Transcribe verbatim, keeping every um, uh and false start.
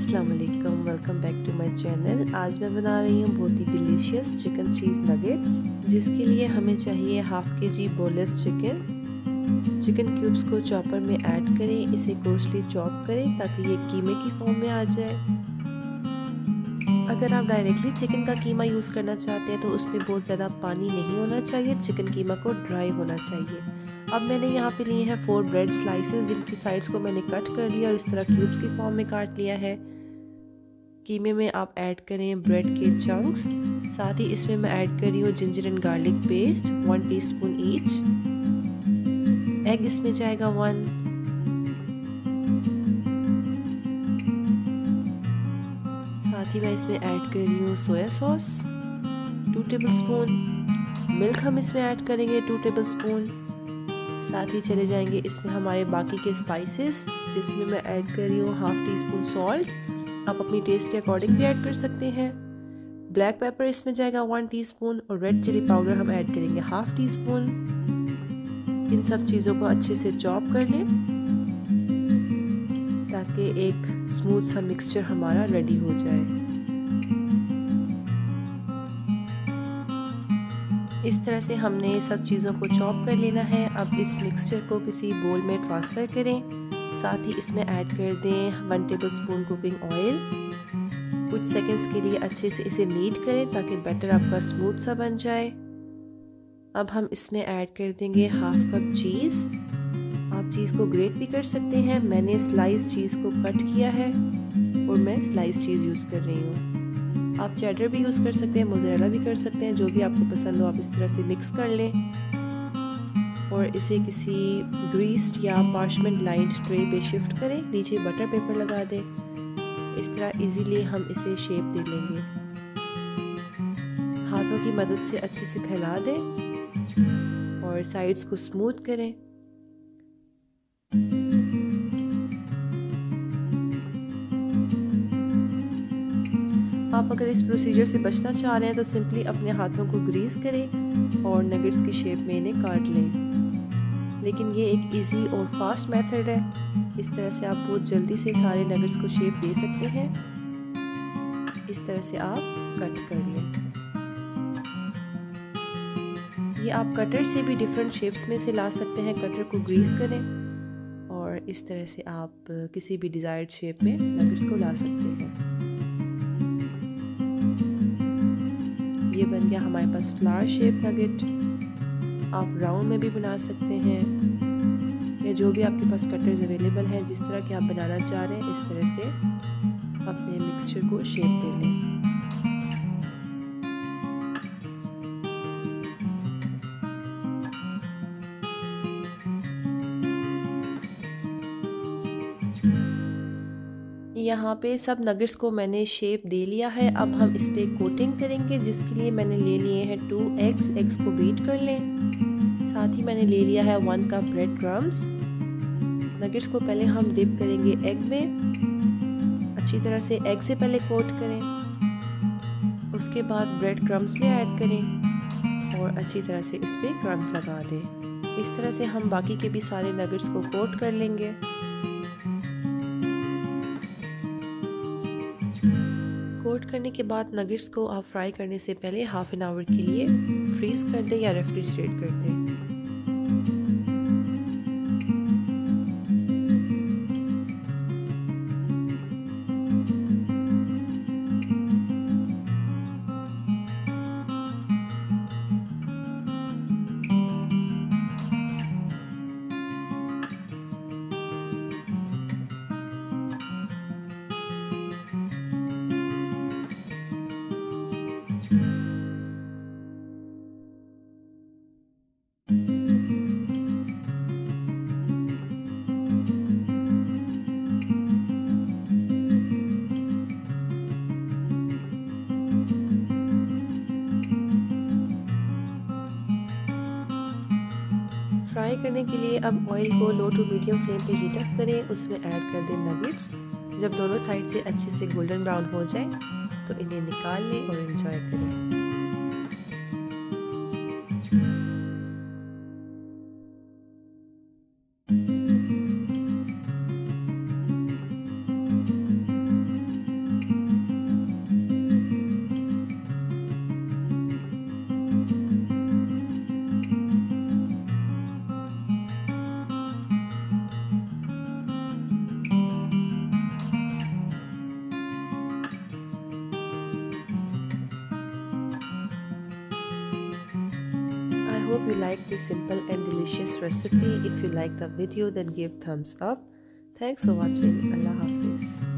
अस्सलाम वालेकुम, welcome back to my channel. आज मैं बना रही हूँ बहुत ही डिलीशियस चिकन चीज़ नगेट्स, जिसके लिए हमें चाहिए half K G boneless chicken. Chicken cubes को चॉपर में ऐड करें, इसे कोर्सली चॉप करें ताकि ये कीमे की फॉर्म में आ जाए। अगर आप डायरेक्टली चिकन का कीमा यूज़ करना चाहते हैं तो उसमें बहुत ज़्यादा पानी नहीं होना चाहिए, चिकन कीमा को ड्राई होना चाहिए। अब मैंने यहाँ पे लिए हैं फोर ब्रेड स्लाइसेस, जिनकी साइड्स को मैंने कट कर लिया और इस तरह क्यूब्स की फॉर्म में काट लिया है। कीमे में आप ऐड करें ब्रेड के चंक्स, साथ ही इसमें मैं ऐड कर रही हूँ ginger and garlic paste one teaspoon each. Egg इसमें जाएगा वन। साथ ही मैं इसमें ऐड कर रही हूँ soya sauce two tablespoon. Milk हम इसमें ऐड करेंगे टू टेबल स्पून। साथ ही चले जाएंगे इसमें हमारे बाकी के स्पाइसेस, जिसमें मैं ऐड कर रही हूँ हाफ टी स्पून सॉल्ट। आप अपनी टेस्ट के अकॉर्डिंग भी ऐड कर सकते हैं। ब्लैक पेपर इसमें जाएगा वन टीस्पून और रेड चिली पाउडर हम ऐड करेंगे हाफ टी स्पून। इन सब चीज़ों को अच्छे से चॉप कर लें ताकि एक स्मूथ सा मिक्सचर हमारा रेडी हो जाए। इस तरह से हमने सब चीज़ों को चॉप कर लेना है। अब इस मिक्सचर को किसी बोल में ट्रांसफ़र करें। साथ ही इसमें ऐड कर दें one tablespoon cooking oil. कुछ सेकंड्स के लिए अच्छे से इसे नीड करें ताकि बैटर आपका स्मूथ सा बन जाए। अब हम इसमें ऐड कर देंगे हाफ कप चीज़। आप चीज़ को ग्रेट भी कर सकते हैं। मैंने स्लाइस चीज़ को कट किया है और मैं स्लाइस चीज़ यूज़ कर रही हूँ। आप चेडर भी यूज़ कर सकते हैं, मोज़रेला भी कर सकते हैं, जो भी आपको पसंद हो आप इस तरह से मिक्स कर लें और इसे किसी ग्रीस्ड या पार्चमेंट लाइंड ट्रे पे शिफ्ट करें। नीचे बटर पेपर लगा दें। इस तरह इजीली हम इसे शेप दे लेंगे। हाथों की मदद से अच्छे से फैला दें और साइड्स को स्मूथ करें। आप अगर इस प्रोसीजर से बचना चाह रहे हैं तो सिंपली अपने हाथों को ग्रीस करें और नगेट्स की शेप में इन्हें काट लें। लेकिन ये एक इजी और फास्ट मेथड है। इस तरह से आप बहुत जल्दी से सारे नगेट्स को शेप दे सकते हैं। इस तरह से आप कट कर लें। ये आप कटर से भी डिफरेंट शेप्स में से ला सकते हैं। कटर को ग्रीस करें और इस तरह से आप किसी भी डिज़ायर्ड शेप में नगेट्स को ला सकते हैं। ये बन गया हमारे पास फ्लावर शेप नगेट। आप राउंड में भी बना सकते हैं या जो भी आपके पास कटर्स अवेलेबल हैं, जिस तरह के आप बनाना चाह रहे हैं इस तरह से अपने मिक्सचर को शेप दे लें। यहाँ पे सब नगेट्स को मैंने शेप दे लिया है। अब हम इस पे कोटिंग करेंगे, जिसके लिए मैंने ले लिए हैं टू एग्स। एग्स को बीट कर लें। साथ ही मैंने ले लिया है one cup bread crumbs. Nuggets को पहले हम डिप करेंगे एग में। अच्छी तरह से एग से पहले कोट करें, उसके बाद ब्रेड क्रम्स में ऐड करें और अच्छी तरह से इस पे क्रम्स लगा दें। इस तरह से हम बाकी के भी सारे नगेट्स को कोट कर लेंगे। कोट करने के बाद नगेट्स को आप फ्राई करने से पहले हाफ एन आवर के लिए फ्रीज कर दें या रेफ्रिजरेट कर दें। फ्राई करने के लिए अब ऑयल को लो टू मीडियम फ्लेम पे हीट अप करें। उसमें ऐड कर दें नगेट्स। जब दोनों साइड से अच्छे से गोल्डन ब्राउन हो जाए तो इन्हें निकाल लें और एंजॉय करें। hope you like this simple and delicious recipe. If you like the video, then give thumbs up. Thanks for watching. Allah Hafiz.